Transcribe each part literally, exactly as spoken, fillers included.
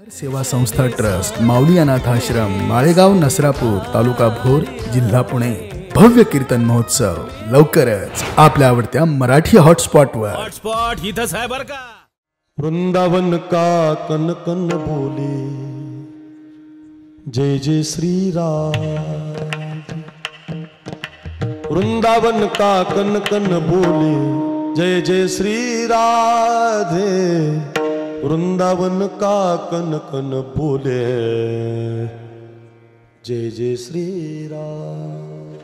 सेवा संस्था ट्रस्ट, माऊली अनाथ आश्रम, माळेगाव, नसरापूर, तालुका भोर, जिल्हा पुणे. भव्य कीर्तन महोत्सव लवकरच आपल्या आवडत्या मराठी हॉटस्पॉटवर. हॉटस्पॉट इथंच आहे बर का. वृंदावन का कन कन बोले, जय जय श्री राम. वृंदावन का कन कन बोले, जय जय श्री राधे. वृंदावन का कन कन बोले, जय जय श्री राम.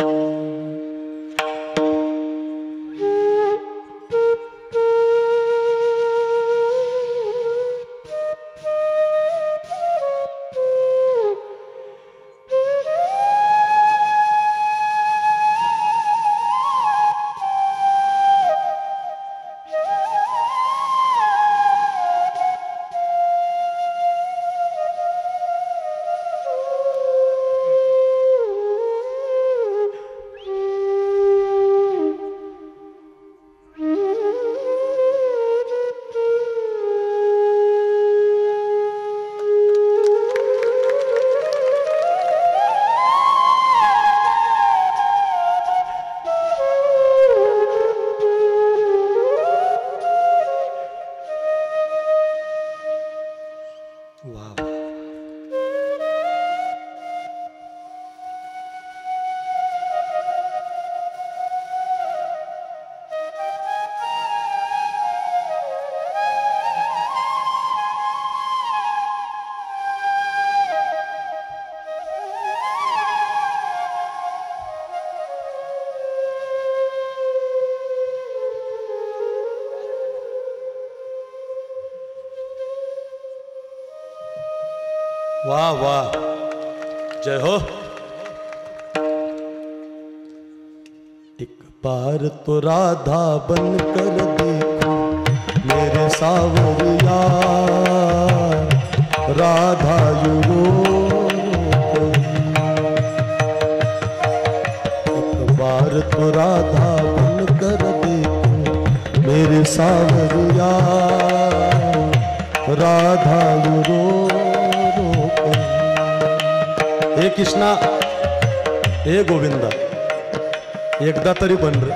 वाह वाह, जय हो. एक बार तो राधा बन कर देखो मेरे सावरिया, राधा यूरो. एक बार तो राधा बन कर देखो मेरे सावरिया, राधा यूरो. हे कृष्णा, हे गोविंदा, एकदा तरी बन रे.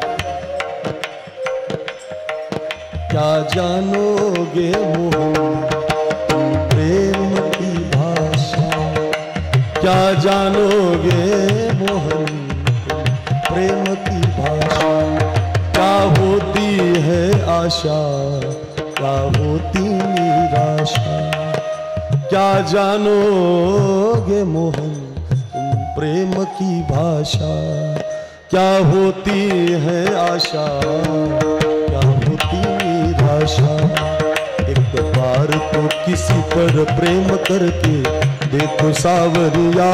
क्या जानोगे मोहन प्रेम की भाषा, क्या जानोगे मोहन प्रेम की भाषा. क्या होती है आशा, क्या होती निराशा. क्या जानोगे मोहन प्रेम की भाषा. क्या होती है आशा, क्या होती निराशा. एक बार तो किसी पर प्रेम करके देखो सावरिया,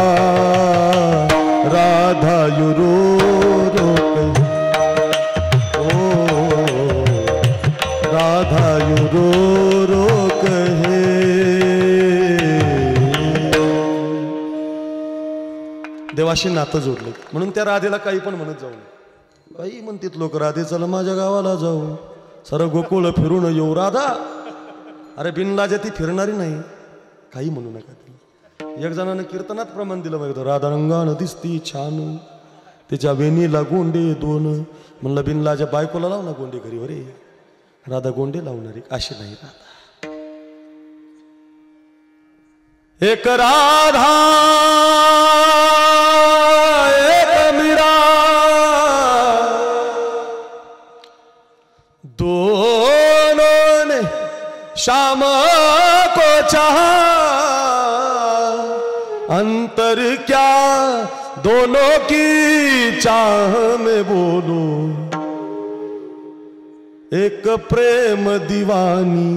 राधा यू रो रो कही. ओ राधा यू रो रो कहे. देवाशी नातं जोडलं म्हणून त्या राधेला काही पण म्हणत जाऊ नये. काही म्हणतात लोक, राधे चला माझ्या गावाला जाऊ, सर गोकुळ फिरून येऊ. राधा अरे बिनलाजा ती फिरणारी नाही, काही म्हणू नका तिला. एक जणानं कीर्तनात प्रमाण दिलं माहिती, राधा रंगानं दिसती छान, तिच्या वेणीला गोंडे दोन. म्हणलं बिनलाजा बायकोला लाव ना गोंडे घरी. अरे राधा गोंडे लावणारी अशी नाही राधा. एक राधा एक मीरा, दोनों ने शाम को चाहा. अंतर क्या दोनों की चाह में बोलो. एक प्रेम दीवानी,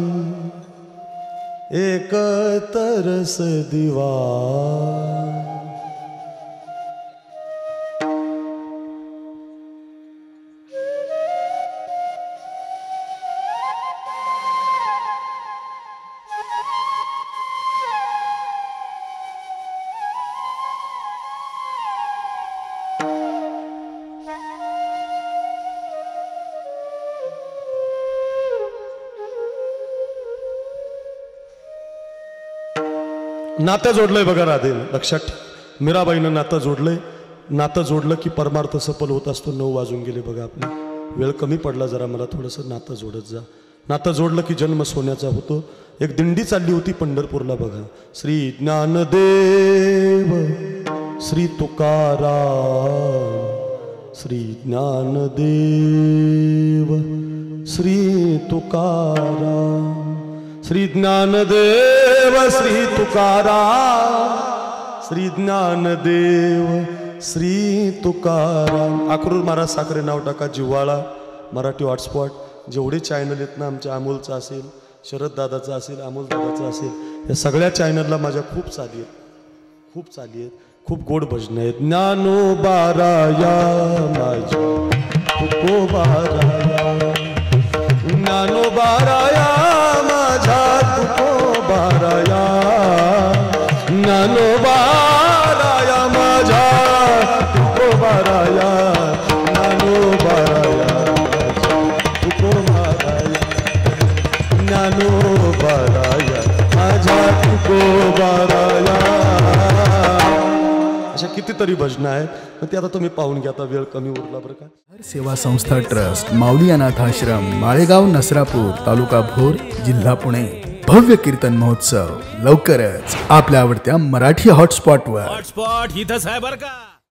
एक तरस दीवान. नातं जोडलंय बघा राधे, लक्षात ठेव. मीराबाईनं नातं जोडलंय. नातं जोडलं की परमार्थ सफल होत असतो. नऊ वाजून गेले बघा, आपले वेळ कमी पडला जरा, मला थोडंसं नातं जोडत जा. नातं जोडलं की जन्म सोन्याचा होतो. एक दिंडी चालली होती पंढरपूरला बघा. श्री ज्ञानदेव श्री तुकाराम, श्री ज्ञानदेव श्री तुकाराम, श्री ज्ञानदेव श्री तुकाराम, श्री ज्ञानदेव श्री तुकाराम. अक्रूर महाराज साखरे नाव टाका, जिव्हाळा मराठी हॉटस्पॉट. जेवढे चॅनल आहेत ना, आमच्या अमोलचा असेल, शरद दादाचा असेल, अमोल दादाचा असेल, या सगळ्या चॅनलला माझ्या खूप चाली आहेत, खूप चाली आहेत, खूप गोड भजनं आहेत. ज्ञानोबाराया माझ्या तुकोबाराया, ज्ञानोबाराया माझ्या तुकोबाराया, ज्ञानोबाराया माझ्या तुकोबाराया, ज्ञानोबाराया तुकोबाराया, ज्ञानोबाराया माझ्या तुकोबाराया. अशा कितीतरी भजनं आहेत, पण ते आता तुम्ही पाहून घ्या. आता वेळ कमी उरला बरं का. सेवा संस्था ट्रस्ट, माऊली अनाथ आश्रम, माळेगाव, नसरापूर, तालुका भोर, जिल्हा पुणे. भव्य कीर्तन महोत्सव लवकरच आपल्या आवडत्या मराठी हॉटस्पॉटवर. हॉटस्पॉट इथंच आहे बरं का.